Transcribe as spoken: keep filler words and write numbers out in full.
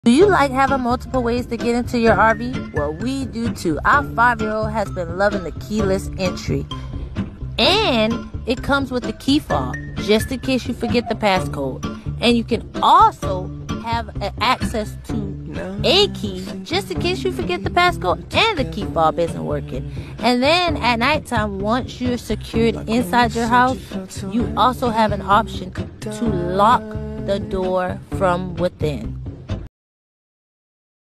Do you like having multiple ways to get into your R V? Well, we do too. Our five-year-old has been loving the keyless entry. And it comes with the key fob, just in case you forget the passcode. And you can also have access to a key, just in case you forget the passcode and the key fob isn't working. And then at nighttime, once you're secured inside your house, you also have an option to lock the door from within.